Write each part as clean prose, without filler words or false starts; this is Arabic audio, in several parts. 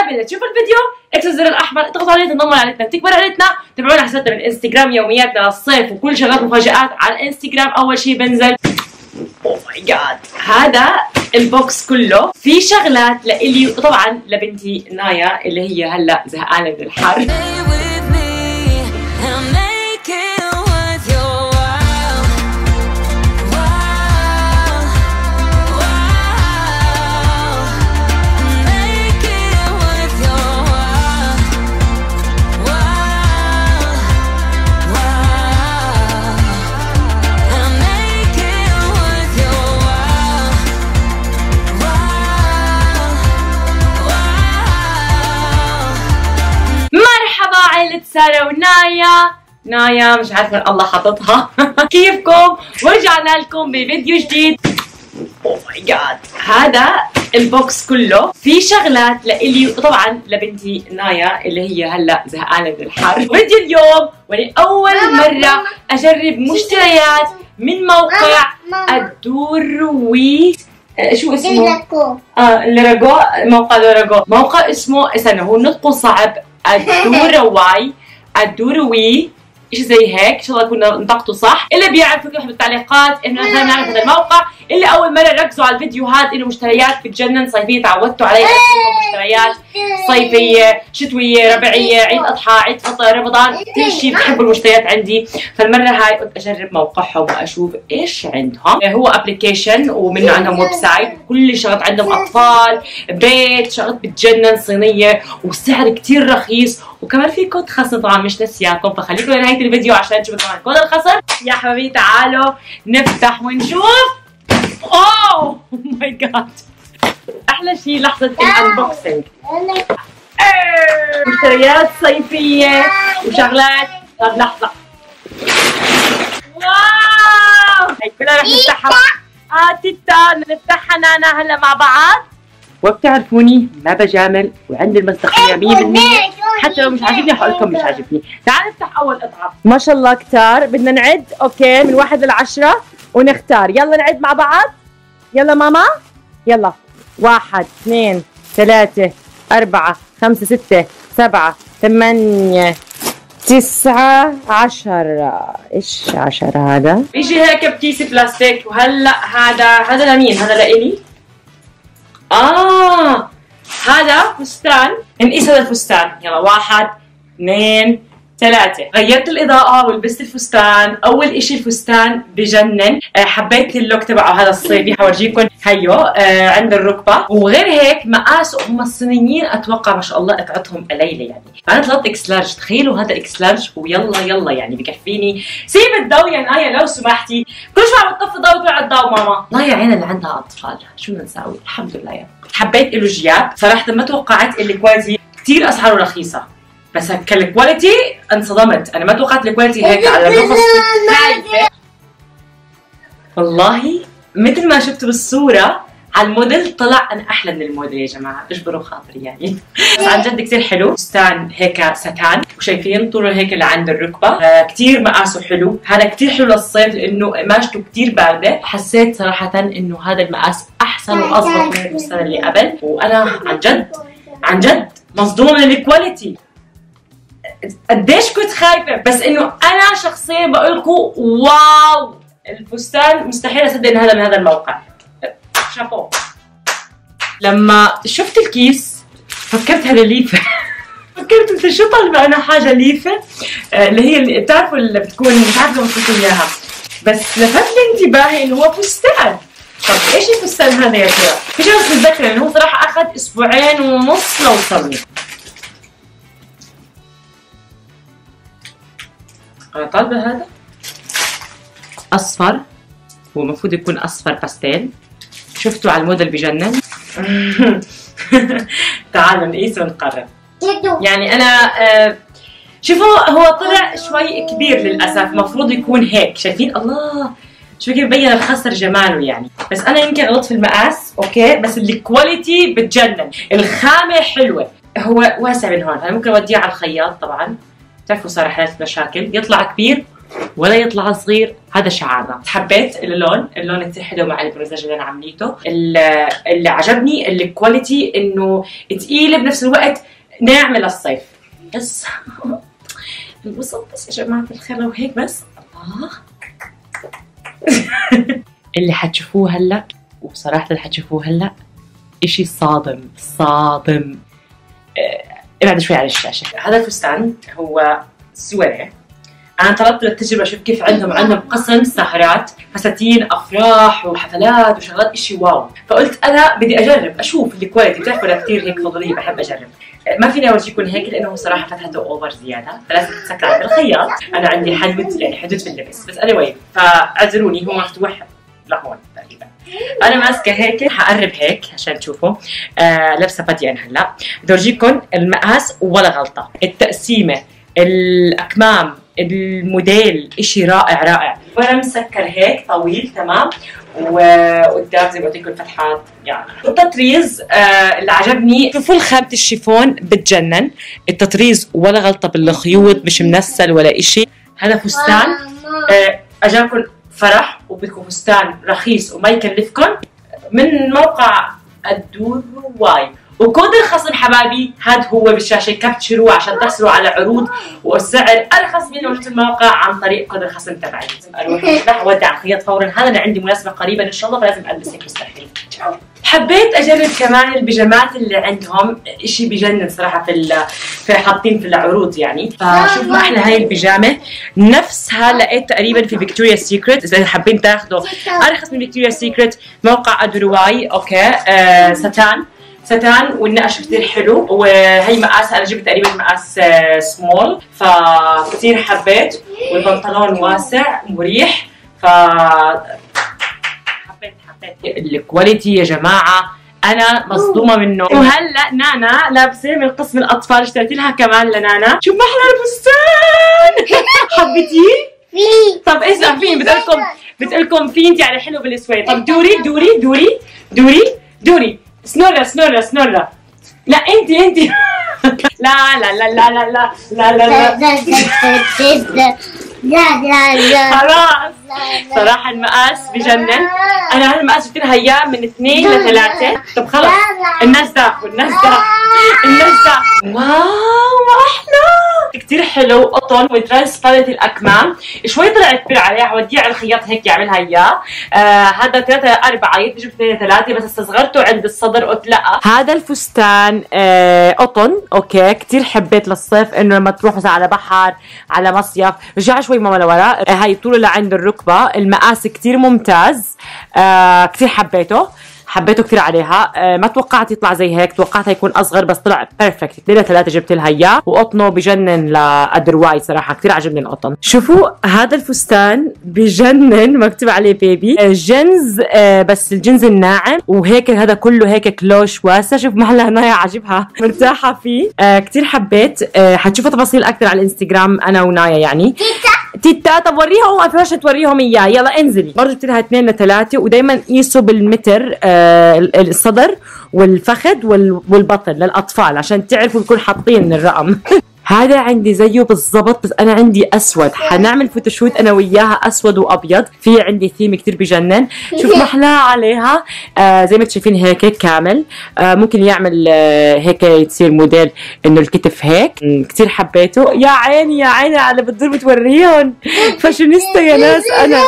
قبل لا تشوفوا الفيديو اكسروا الزر الاحمر، اضغطوا عليه تنضموا لعائلتنا، تكبر عائلتنا، تابعونا على حسابنا بالانستغرام يومياتنا للصيف وكل شغلات مفاجآت على الانستغرام. اول شيء بنزل اوه ماي جاد هذا البوكس كله في شغلات لإلي وطبعا لبنتي نايا اللي هي هلا زهقانه من الحر. عائلة سارة ونايا مش عارفة الله حاططها كيفكم؟ ورجعنا لكم بفيديو جديد. اوه ماي جاد هذا البوكس كله في شغلات لإلي وطبعا لبنتي نايا اللي هي هلا زهقانة من الحر. فيديو اليوم ولأول مرة أجرب مشتريات من موقع الدوروي شو اسمه؟ لوراغو. موقع لوراغو، موقع اسمه استنى هو نطقه صعب، الدوروي شيء زي هيك، ان شاء الله كنا نطقته صح. اللي بيعرف يكتب بالتعليقات انه احنا بنعرف هذا الموقع. اللي اول مره ركزوا على الفيديوهات انه مشتريات بتجنن صيفيه، تعودتوا علي مشتريات صيفيه شتويه ربيعيه عيد اضحى عيد فطر رمضان كل شيء بحبوا المشتريات عندي. فالمره هاي قلت اجرب موقعهم واشوف ايش عندهم. هو ابلكيشن ومنه عندهم ويب سايت، كل شغلات عندهم اطفال بيت شغلات بتجنن صينيه وسعر كثير رخيص، وكمان في كود خصم طبعا مش نسياكم، فخليكم لنهايه الفيديو عشان تشوفوا كمان كود الخصم. يا حبايبي تعالوا نفتح ونشوف. اوه ماي جاد احلى شيء لحظه الانبوكسنج. مشتريات صيفيه وشغلات. طب لحظه واو هي كلها رح نفتحها. تيتا نفتحها نانا هلا مع بعض. وبتعرفوني ما بجامل وعندي المصداقيه 100%، حتى لو مش عاجبني حقول لكم مش عاجبني. تعال نفتح اول قطعه. ما شاء الله كتار. بدنا نعد اوكي من 1 ل 10 ونختار. يلا نعد مع بعض. يلا ماما يلا 1 2 3 4 5 6 7 8 9 10. ايش 10 هذا؟ بيجي هيك بكيس بلاستيك. وهلا هذا لمين؟ هذا لإلي. هذا فستان. نقيس هذا الفستان. يلا 1 2 3. غيرت الإضاءة ولبست الفستان. أول إشي الفستان بجنن، حبيت اللوك تبعه هذا الصيفي، حورجيكم هيو عند الركبة. وغير هيك مقاسه هم الصينيين أتوقع ما شاء الله قطعتهم قليلة يعني. أنا طلبت إكس لارج، تخيلوا هذا إكس لارج ويلا يعني بكفيني. سيب الضو يا نايا لو سمحتي، كل شوي عم بتطفي الضو وتطلع الضو ماما. نايا عينا اللي عندها أطفال، شو بدنا نساوي؟ الحمد لله يعني. حبيت له جياب، صراحة ما توقعت الكواليتي كثير أسعاره رخيصة، بس كالكواليتي انصدمت. انا ما توقعت الكواليتي هيك على الرخص. والله مثل ما شفتوا بالصوره على الموديل طلع انا احلى من الموديل يا جماعه، اجبروا خاطري يعني. بس عن جد كثير حلو. فستان هيك ستان وشايفين طوله هيك لعند الركبه. كثير مقاسه حلو. هذا كثير حلو للصيف لانه قماشته كثير بارده. حسيت صراحه انه هذا المقاس احسن واضبط من الفستان اللي قبل. وانا عن جد مصدومه من الكواليتي. قديش كنت خايفه، بس انه انا شخصيا بقول لكم واو الفستان مستحيل اصدق ان هذا من هذا الموقع. شابو. لما شفت الكيس فكرت هذا ليفه. فكرت انت شو طالبه انا حاجه ليفه اللي هي اللي بتعرفوا اللي بتكون مش عارفه لكم اياها، بس لفت لي انتباهي انه هو فستان. طب ايش الفستان هذا يا ترى؟ مش بس بتذكر انه هو صراحه اخذ 2.5 أسبوع لوصلني. أنا طالبة هذا أصفر، هو المفروض يكون أصفر باستيل. شفتوا على الموديل بجنن. تعالوا نقيس ونقرر. يعني أنا شوفوا هو طلع شوي كبير للأسف، المفروض يكون هيك. شايفين الله شو كيف بين الخصر جماله يعني. بس أنا يمكن غلطت في المقاس أوكي، بس الكواليتي بتجنن، الخامة حلوة. هو واسع من هون، أنا ممكن أوديه على الخياط طبعا، بتعرفوا صار حالات مشاكل، يطلع كبير ولا يطلع صغير، هذا شعارنا. حبيت اللون كثير حلو مع البروزاج اللي انا عمليته. اللي عجبني الكواليتي انه ثقيله بنفس الوقت ناعمه للصيف. بس الوسط بس يا جماعه الخير لو هيك بس. الله اللي حتشوفوه هلا، وبصراحه اللي حتشوفوه هلا اشي صادم. ابعد شوي على الشاشه. هذا الفستان هو سواري. انا طلبت للتجربه اشوف كيف عندهم قسم سهرات، فساتين افراح وحفلات وشغلات اشي واو. فقلت انا بدي اجرب اشوف الكواليتي. بتعرفوا انا كثير هيك فضوليه بحب اجرب. ما فيني اورجيكم هيك لانه صراحه فتحته اوفر زياده، فلازم تتسكر عند الخياط. انا عندي حدود في اللبس، بس anyway فاعذروني. هو مفتوح لهون تقريبا. انا ماسكه هيك، حقرب هيك عشان تشوفوا. لابسه بدي انا هلا. بدي اورجيكم المقاس ولا غلطه، التقسيمه، الاكمام، الموديل اشي رائع. وانا مسكر هيك طويل تمام، وقدام زي ما قلت لكم فتحات يعني. التطريز اللي عجبني، شوفوا خامة الشيفون بتجنن. التطريز ولا غلطه بالخيوط، مش منسل ولا اشي. هذا فستان اجاكم فرح وبدكم فستان رخيص وما يكلفكم، من موقع الدرواي. وكود الخصم حبايبي هاد هو بالشاشه، كابتشروه عشان تحصلوا على عروض والسعر ارخص من موجود الموقع عن طريق كود الخصم تبعي. اروح اودع الخياط فورا. هذا انا عندي مناسبه قريبا ان شاء الله، فلازم البس هيك مستحيل. حبيت اجرب كمان البيجامات اللي عندهم، اشي بجنن صراحه في حاطين في العروض يعني. فشوف ما احلى هاي البيجامه، نفسها لقيت تقريبا في فيكتوريا سيكريت. اذا حابين تاخذوا ارخص من فيكتوريا سيكريت، موقع ادرواي. اوكي ستان والنقش كثير حلو. وهي مقاسها انا جبت تقريبا مقاس سمول، فكثير حبيت. والبنطلون واسع مريح، ف حبيت الكواليتي يا جماعه. انا مصدومه منه. وهلا نانا لابسه من قسم الاطفال، اشتريت لها كمان لنانا. شو ما احلى الفستان. حبيتيه؟ طب اسمع، فين بتقلكم فين يعني حلو بالاسود. طب دوري سنورة. لا انت لا خلاص. صراحة المقاس بجنن. انا هذا المقاس جبت لها اياه من 2 ل 3. طب خلص الناس دافوا. واو ما احلى، كثير حلو. قطن وترانسبارنت الاكمام. شوي طلعت كبير عليها، حوديه على الخياط هيك يعملها اياه. هذا 3-4 يجيب 2-3، بس استصغرته عند الصدر قلت لا. هذا الفستان قطن. اوكي كثير حبيت للصيف، انه لما تروح مثلا على بحر على مصيف. رجع شوي ماما لورا. هاي طوله لعند الركبه. المقاس كثير ممتاز. كثير حبيته كثير عليها. ما توقعت يطلع زي هيك، توقعتها يكون اصغر، بس طلع بيرفكت. 2-3 جبت لها اياه. وقطنه بجنن لادرواي صراحه، كثير عجبني القطن. شوفوا هذا الفستان بجنن، مكتوب عليه بيبي جنز، بس الجنز الناعم. وهيك هذا كله هيك كلوش واسع. شوف محلها هنايا عاجبها، مرتاحه فيه. كثير حبيت. حتشوفوا تفاصيل اكثر على الانستغرام انا ونايا يعني. تيتا طب وريهم، ما فيش توريهم اياه. يلا انزلي. برضه جبت لها 2-3. ودائما قيسوا بالمتر الصدر والفخذ والبطن للاطفال عشان تعرفوا يكون حاطين الرقم. هذا عندي زيه بالضبط، بس انا عندي اسود. حنعمل فوتوشوت انا وياها اسود وابيض. في عندي ثيم كثير بجنن. شوف ما احلاها عليها. زي ما شايفين هيك كامل. ممكن يعمل هيك تصير موديل انه الكتف هيك. كثير حبيته. يا عيني على بتدور بتوريهم. فاشونيستا يا ناس انا.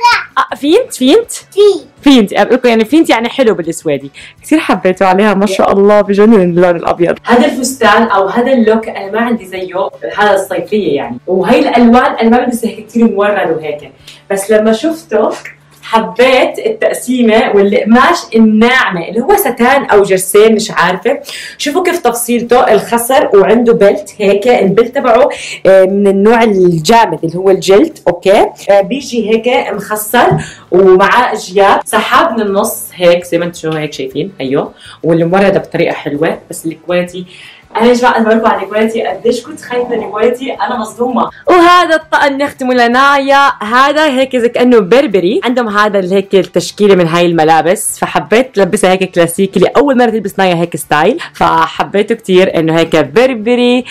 فينت اقول لكم يعني فينت يعني حلو بالاسودي. كثير حبيته عليها ما شاء الله، بجنن اللون الابيض. هذا الفستان او هذا اللوك انا ما عندي زيه. هذا الصيفيه يعني. وهي الالوان انا ما بلبس هيك كثير مورد وهيك، بس لما شفته حبيت التقسيمه والقماش الناعمه اللي هو ستان او جرسين مش عارفه. شوفوا كيف تفصيلته، الخصر وعنده بلت هيك. البلت تبعه من النوع الجامد اللي هو الجلد. اوكي بيجي هيك مخصر ومعاه اجياب سحاب من النص هيك زي ما انتم هيك شايفين. ايوه والمورده بطريقه حلوه. بس الكواليتي انا يا جماعه انا بقول على الكواليتي قديش كنت خايفه من الكواليتي، انا مصدومه. وهذا الطقم نختمه لنايا. هذا هيك زي كانه بربري. عندهم هذا اللي هيك التشكيله من هاي الملابس، فحبيت لبسها هيك كلاسيكي لاول مره تلبس نايا هيك ستايل، فحبيته كثير انه هيك بربري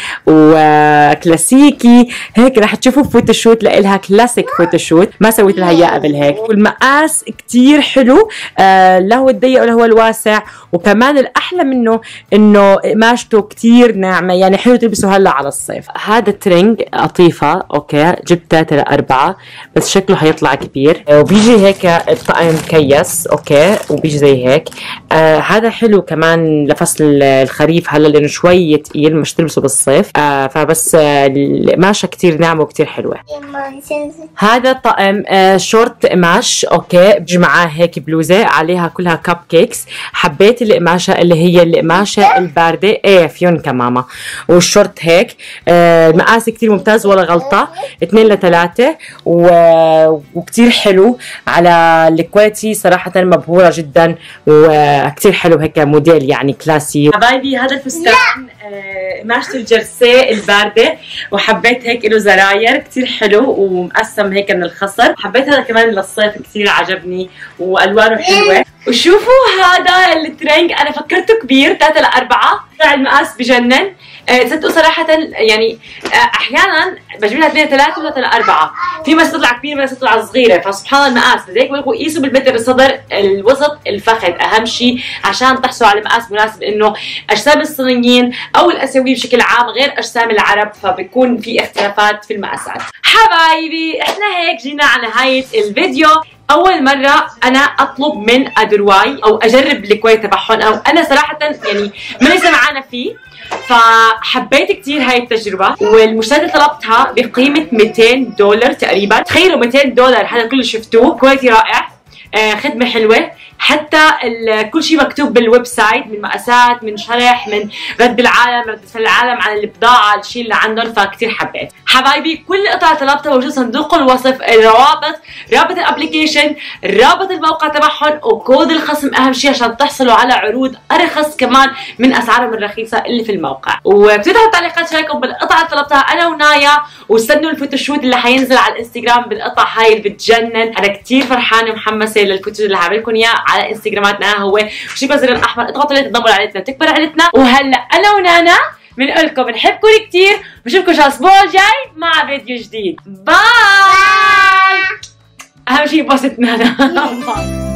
وكلاسيكي هيك. رح تشوفوا فوتوشوت لإلها كلاسيك فوتوشوت ما سويت لها اياه قبل هيك. والمقاس كثير حلو، لا هو الضيق ولا هو الواسع، وكمان الاحلى منه انه قماشته كثير ناعمه، يعني حلو تلبسه هلا على الصيف. هذا ترنج قطيفه اوكي، جبت 3-4 بس شكله حيطلع كبير، وبيجي هيك الطقم مكيس اوكي، وبيجي زي هيك. هذا حلو كمان لفصل الخريف هلا لانه شوي ثقيل مش تلبسه بالصيف. فبس القماشه كثير ناعمه وكثير حلوه. هذا طقم شورت قماش اوكي، بيجي معاه هيك بلوزه عليها كلها كب كيكس. حبيت القماشه اللي هي القماشه البارده، ايه فيونكا ماما، والشورت هيك. المقاس كثير ممتاز ولا غلطه، 2-3 وكثير حلو على الكواليتي صراحه، مبهوره جدا وكثير حلو هيك موديل يعني كلاسي. حبايبي هذا الفستان قماشة الجرسي البارده، وحبيت هيك له زراير كثير حلو ومقسم هيك من الخصر. حبيت هذا كمان للصيف كثير عجبني والوانه حلوه. وشوفوا هذا الترنج انا فكرته كبير 3-4، طلع المقاس بجنن. صدقوا صراحة يعني أحيانا بجيب لها 2-3 و3-4، في مس تطلع كبيرة مس تطلع صغيرة، فسبحان الله المقاس. لذلك بقولكوا قيسوا بالمتر الصدر، الوسط الفخذ أهم شيء عشان تحصلوا على مقاس مناسب، لأنه أجسام الصينيين أو الآسيويين بشكل عام غير أجسام العرب، فبيكون في اختلافات في المقاسات. حبايبي احنا هيك جينا على نهاية الفيديو. أول مرة أنا أطلب من أدرواي أو أجرب الكوي تبعهم، أو أنا صراحة يعني ماني سمعانة فيه، فحبيت كثير هاي التجربة. والمشتريات اللي طلبتها بقيمة $200 تقريبا. تخيلوا $200 هذا كله شفتوه، كواليتي رائع، خدمة حلوة، حتى كل شيء مكتوب بالويب سايت، من مقاسات، من شرح، من رد العالم عن البضاعة، الشيء اللي عندهم، فكتير حبيت. حبايبي كل قطعة طلبتها موجود صندوق الوصف، الروابط، رابط الابليكيشن، رابط الموقع تبعهم، وكود الخصم اهم شيء عشان تحصلوا على عروض ارخص كمان من اسعارهم الرخيصة اللي في الموقع. وبتقدروا التعليقات شاركوا بالقطعة اللي طلبتها انا ونايا، واستنوا الفوتوشوت اللي حينزل على الانستغرام بالقطع هاي اللي بتجنن. انا كتير فرحانة ومحمسة للفوتوشوت اللي هعملكم اياه على انستغراماتنا، هو شيء الزر الاحمر، اضغطوا عليه تنضموا لعائلتنا تكبر عائلتنا. وهلا انا ونانا بنقول لكم بنحبكم كثير، وبشوفكم الاسبوع الجاي مع فيديو جديد. باي. اهم شيء بوست نانا.